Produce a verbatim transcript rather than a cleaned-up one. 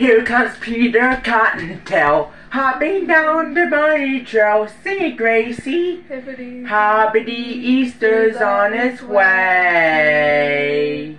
Here comes Peter Cottontail, hopping down the bunny trail. Sing it, Gracey. Hippity, Hoppity, Easter's on its way.